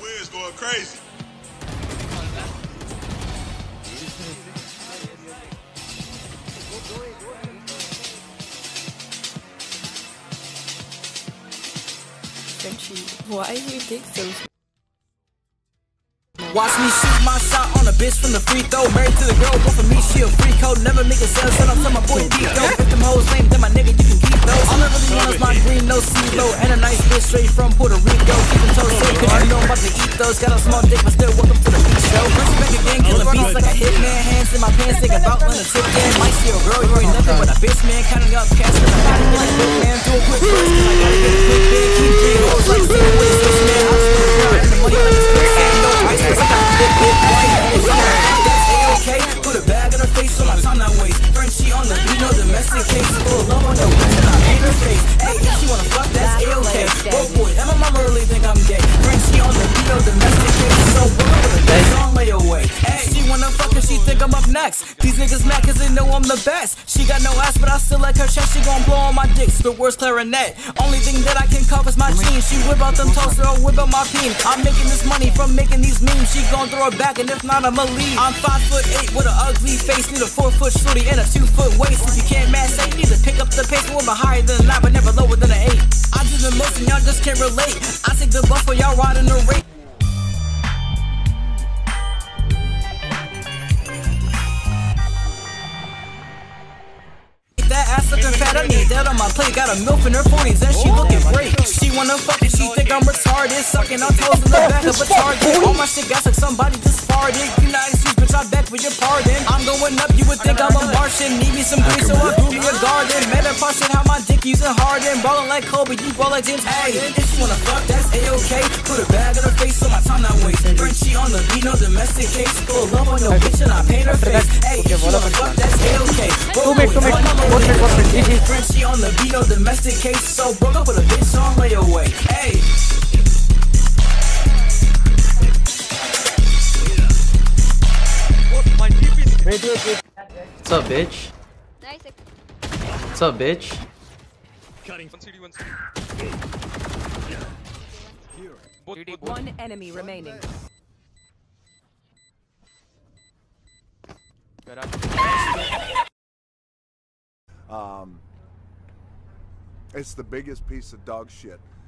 Wiz going crazy. Frenchie, why do you take so? Watch me shoot my shot on a bitch from the free throw. Married to the girl, but for me she a free code. Never make a sale, send up to my boy Pico. If them hoes lame, then my nigga you can keep those. All I really want is my green, no CeeLo, and a nice bitch straight from Puerto Rico. Keep them toes safe, cause you know I'm about to eat those. Got a small dick, but still welcome to the beach show. First back again, killing beats like a hitman. Hands in my pants, thinking about letting a tip in. Might see a girl, you ain't nothing but a bitch, man. Counting up cash, cause I gotta get a quick man. Do a quick first, cause I gotta get a quick bid. Keep three hoes like zero with a switch, man. I'm just gonna grind the money like a split sand. No ice, cause I got the big hit. That's A-OK. Put a bag in her face so my time not waste. Frenchie on the beat, no domestic case. Full love on the wind and I paint her face. Hey, if she wanna fuck, that's A-OK. Oh boy, and my mama really think I'm gay. Frenchie on the beat, no domestic case. So we're gonna get on layaway. Hey, she wanna fuck and she think I'm up next. These niggas mad cause they know I'm the best. She got no ass but I still like her chest. She gon' blow on my dick, the worst clarinet. Only thing that I can cover is my jeans. She whip out them toaster or whip out my peen. I'm making this money from making these memes. She gon' throw it back and if not I'ma leave. I'm 5'8" with an ugly face. Need a 4-foot shorty and a 2-foot waist. If you can't match, say you need to pick up the pace. We're higher than a 9 but never lower than an 8. I do the most and y'all just can't relate. I take the bus while y'all riding the race. That ass looking fat, I need that on my plate. Got a MILF in her 40s and she looking great. She wanna fuck and she think I'm retarded. Sucking on toes in the back of a target. All my shit gas like somebody just farted. You not excuse, bitch, I beg for your pardon. I'm going up, you would think I'm a Martian. Need me some grease so I grew me a garden. Made a shit how my dick using Harden. Ballin' like Kobe, you ball like James Harden. If she wanna fuck, that's A-OK. Put a bag in her face so my time not waste. Frenchie on the beat, no domestic case. Full love on your bitch and I paint her face. Hey, if she wanna fuck, that's A-OK. Frenchie on the beat, no domestic case. So broke up with a bitch on layaway. Hey. What's up, bitch? What's up, bitch? One enemy remaining. It's the biggest piece of dog shit